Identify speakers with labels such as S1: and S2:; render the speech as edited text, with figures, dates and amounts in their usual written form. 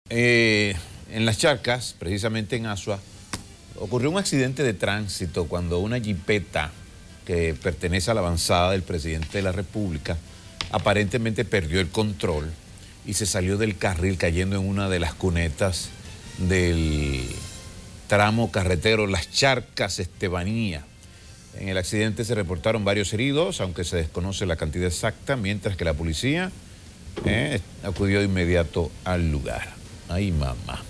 S1: En Las Charcas, precisamente en Asua, ocurrió un accidente de tránsito cuando una jipeta que pertenece a la avanzada del presidente de la República aparentemente perdió el control y se salió del carril cayendo en una de las cunetas del tramo carretero Las Charcas-Estebanía. En el accidente se reportaron varios heridos, aunque se desconoce la cantidad exacta, mientras que la policía acudió de inmediato al lugar. ¡Ay, mamá!